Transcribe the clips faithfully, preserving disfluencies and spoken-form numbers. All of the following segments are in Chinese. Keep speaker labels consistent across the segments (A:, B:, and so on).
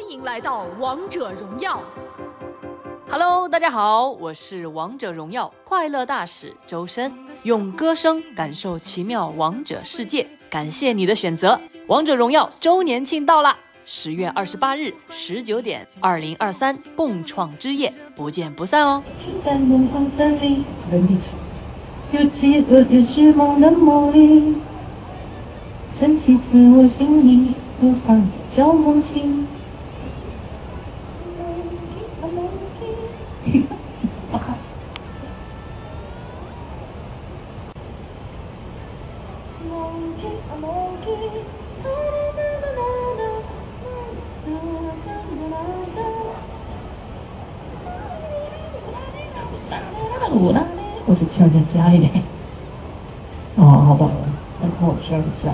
A: 迎来到王者荣耀。
B: Hello， 大家好，我是王者荣耀快乐大使周深，用歌声感受奇妙王者世界。感谢你的选择，王者荣耀周年庆到啦！十月二十八日十九点，二零二三共创之夜，不见不散哦！
C: 住在梦幻森林，有饥饿也是梦的魔力，珍惜自我心里，有方叫梦境。 我就跳再加一点。哦，好吧，那看我需要加。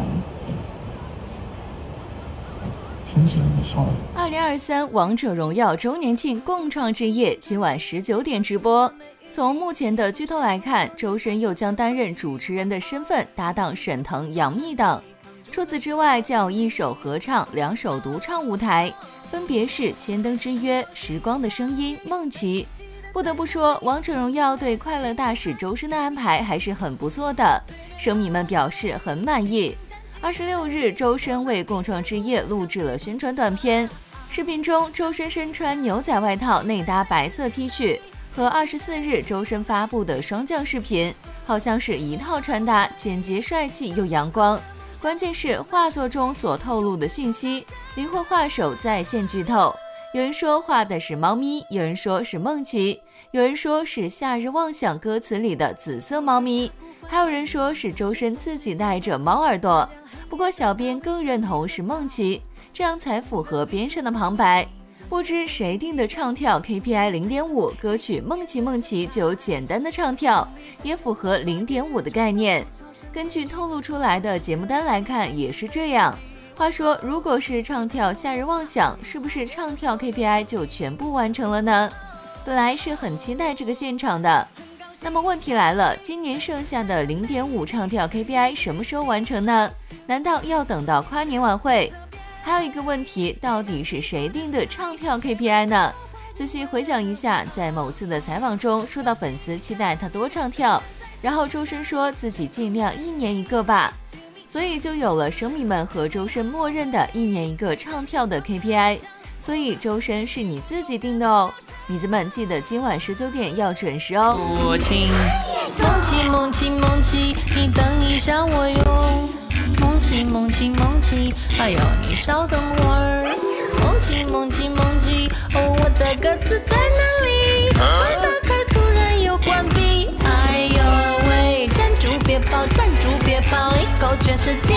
C: 重新一下。
D: 二零二三王者荣耀周年庆共创之夜，今晚十九点直播。从目前的剧透来看，周深又将担任主持人的身份搭档沈腾、杨幂等。除此之外，将有一首合唱、两首独唱舞台，分别是《千灯之约》、《时光的声音》、《梦奇》。不得不说，王者荣耀对快乐大使周深的安排还是很不错的，生迷们表示很满意。二十六日，周深为共创之夜录制了宣传短片，视频中周深身穿牛仔外套，内搭白色 T 恤，和二十四日周深发布的双降视频好像是一套穿搭，简洁帅气又阳光。关键是画作中所透露的信息，灵活画手在线剧透。有人说画的是猫咪，有人说是梦奇，有人说是夏日妄想歌词里的紫色猫咪，还有人说是周深自己带着猫耳朵。不过小编更认同是梦奇，这样才符合编上的旁白。不知谁定的唱跳 K P I 零点五， 歌曲梦奇梦奇就有简单的唱跳，也符合 零点五 的概念。根据透露出来的节目单来看也是这样。话说，如果是唱跳夏日妄想，是不是唱跳 K P I 就全部完成了呢？本来是很期待这个现场的。那么问题来了，今年剩下的 零点五 唱跳 K P I 什么时候完成呢？难道要等到跨年晚会？还有一个问题，到底是谁定的唱跳 K P I 呢？仔细回想一下，在某次的采访中说到粉丝期待他多唱跳，然后周深说自己尽量一年一个吧。所以就有了生迷们和周深默认的一年一个唱跳的 K P I， 所以周深是你自己定的哦，迷子们记得今晚十九点要准时哦。
B: 父亲，
E: 梦奇梦奇梦奇，你等一下我哟。梦奇梦奇梦奇，哎呦你稍等会儿。梦奇梦奇梦奇，哦我的歌词在哪里？快打开，突然又关闭，哎呦喂，站住别跑，站住别跑，一口全是掉。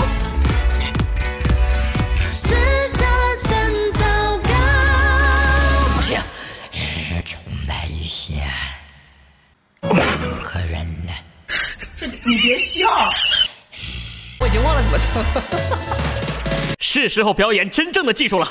E: 是这真糟糕。
F: 不行，重来一下。可忍了。
G: 这你别笑。
B: 我已经忘了怎么唱了。
H: 是时候表演真正的技术了。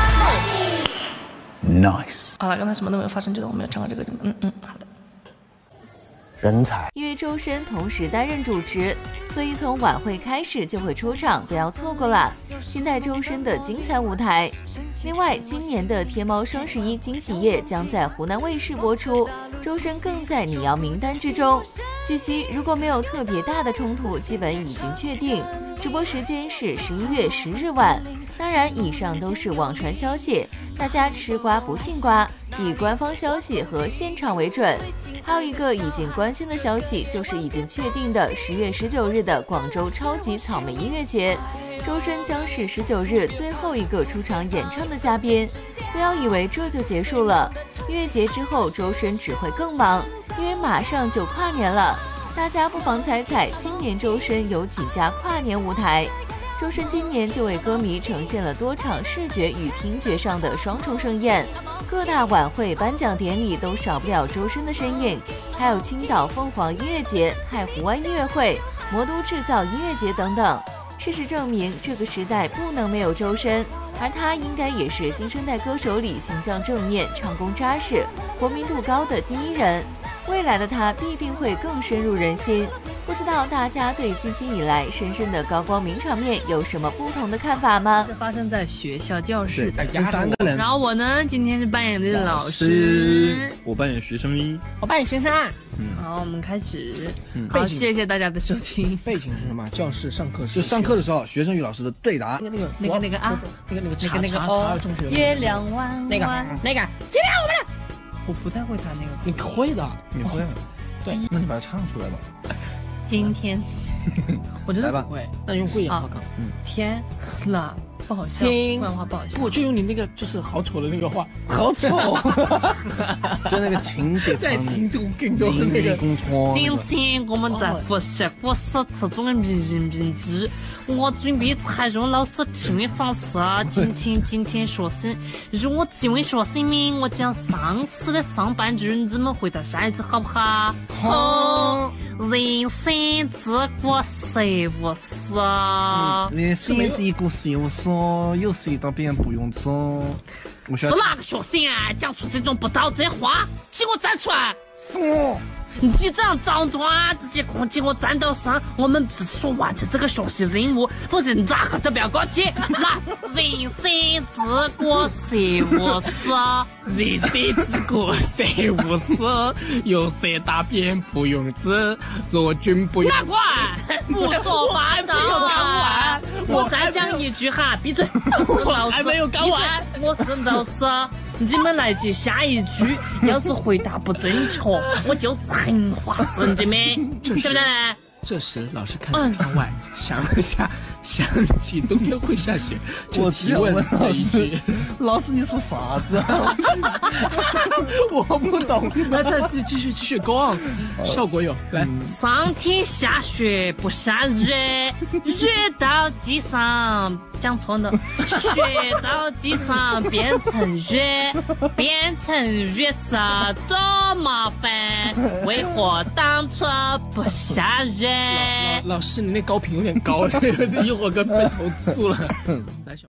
H: Nice。
G: 好了，刚才什么都没有发生，觉得我没有唱过这个，嗯嗯，好的。
I: 人才。
D: 因为周深同时担任主持，所以从晚会开始就会出场，不要错过了，期待周深的精彩舞台。另外，今年的天猫双十一惊喜夜将在湖南卫视播出，周深更在拟摇名单之中。据悉，如果没有特别大的冲突，基本已经确定，直播时间是十一月十日晚。当然，以上都是网传消息，大家吃瓜不信瓜，以官方消息和现场为准。还有一个已经官宣的消息，就是已经确定的十月十九日的广州超级草莓音乐节，周深将是十九日最后一个出场演唱的嘉宾。不要以为这就结束了，音乐节之后周深只会更忙，因为马上就跨年了。大家不妨猜猜，今年周深有几家跨年舞台？周深今年就为歌迷呈现了多场视觉与听觉上的双重盛宴，各大晚会颁奖典礼都少不了周深的身影，还有青岛凤凰音乐节、太湖湾音乐会、魔都制造音乐节等等。事实证明，这个时代不能没有周深，而他应该也是新生代歌手里形象正面、唱功扎实、国民度高的第一人。未来的他必定会更深入人心。不知道大家对近期以来深深的高光名场面有什么不同的看法吗？
E: 是发生在学校教室的，
J: 有三个人。
E: 然后我呢，今天是扮演的老师，
J: 我扮演学生一，
G: 我扮演学生二。
E: 嗯，好，我们开始。
J: 嗯，
E: 好，谢谢大家的收听。
J: 背景是什么？教室上课是上课的时候，学生与老师的对答。
E: 那个那个那个啊，
J: 那个那个
E: 那个那个
J: 哦，中学
E: 月亮弯弯，
G: 那个那个，今天我们的。
E: 我不太会弹那个，
J: 你会的，你会。对，那你把它唱出来吧。
E: 今天我真的不会，
J: 那用贵阳话讲。
E: 嗯，天啦，不好笑，贵阳话不好笑。
J: 不，就用你那个就是好丑的那个话，好丑，就那个情节，在情中更多的那个。
E: 今天我们在复习古诗词中的名人名句，我准备采用老师提问方式，今天今天学生，如我提问学生们，我将上次的上半句，你们回答下一句好不好？好。人生自古谁无死？
K: 人生自古谁无死？有谁当别人不用走？
E: 是哪个学生啊？讲出这种不道德话，请我站出来！
K: 是我。
E: 你这样脏段直接空气我站到上，我们必须说完成这个学习任务，否则哪个都不要过去。来，人生自古谁无死？
J: 人生自古谁无死？有谁大便不用纸？若君不用。
E: 那管胡说八道啊！我再讲一句哈，闭嘴！我是老师，
J: 还没有讲完。
E: 我是老师。你们来记下一句，要是回答不正确，我就惩罚死你们，对不对？
J: 这时，老师看着窗外，想了下，想起冬天会下雪，就提问了一句：“
K: 老师，你说啥子？”
J: 我不懂。那再继继续继续 go on， 效果有来。
E: 上天下雪不下雨，雨到地上。讲错了，雪到地上变成雨，变成雨是多麻烦，为何当初不下雨？
J: 老, 老, 老师，你那高频有点高，一会儿跟被投诉了。来。